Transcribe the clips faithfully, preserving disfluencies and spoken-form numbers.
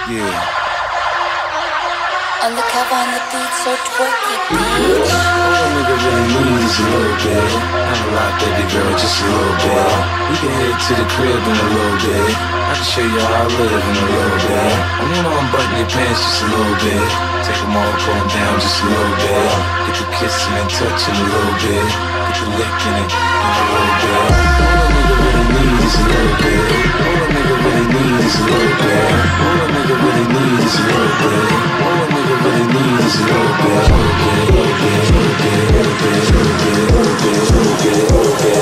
Yeah. Undercover on the beat, so twerk it, bitch. All a nigga really need is a little bit. Not a lot, baby girl, just a little bit. We can head to the crib in a little bit. I can show you how I live in a little bit. I wanna unbutton your pants just a little bit. Take them all, pull them down just a little bit. Get the kissing and touching a little bit. Get the licking it in a little bit. All a nigga really need is a little bit. All a nigga really need is a little bit. All a nigga really need is a little bit. All a nigga really need is a little bit. Little bit, little bit, little bit, little bit, little bit, little bit, little bit,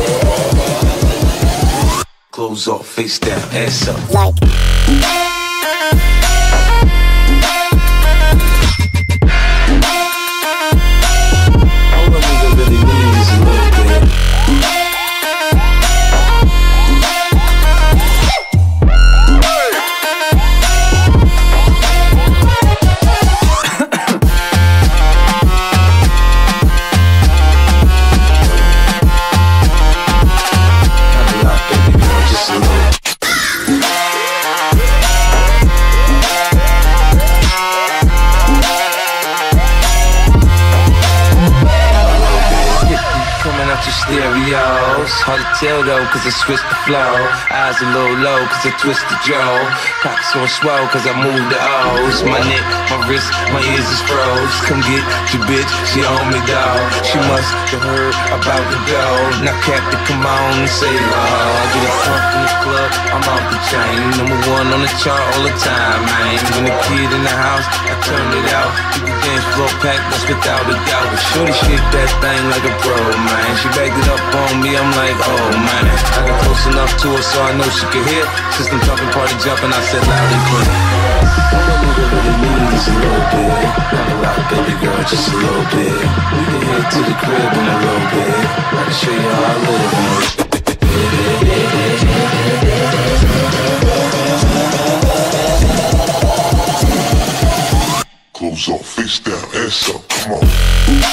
little bit. Clothes off, face down, ass up. Like. Stereos, hard to tell though, cause I switched the flow. Eyes a little low, cause I twisted Joe. Cops on swell, cause I moved the O's. My neck, my wrist, my ears is froze. Come get your bitch, she on me, dog. She must have heard about the dough. Now Captain, come on and say, oh, I get a pump in the club, I'm off the chain. Number one on the chart all the time, man. When the kid in the house, I turn it out. Keep the dance floor packed, that's without a doubt. But shorty shit that thing like a pro, man. She backed it up on me, I'm like, oh man. I got close enough to her so I know she could hear. System jumping, party jumping, I said loud and clear. All a nigga really need is a little bit. Not a lot, baby girl, just a little bit. We can head to the crib in a little bit. I can show you how I live in a little bit. Clothes off, face down, ass up, come on.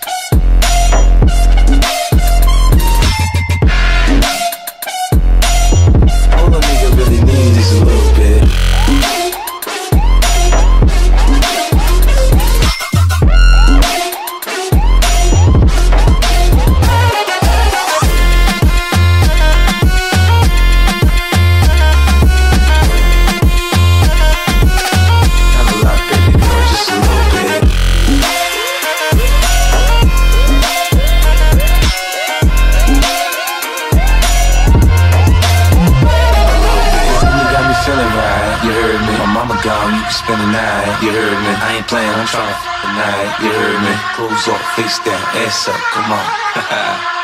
Gone, you can spend the night, you heard me. I ain't playing, I'm trying to f*** the night, you heard me. Clothes off, face down, ass up, come on.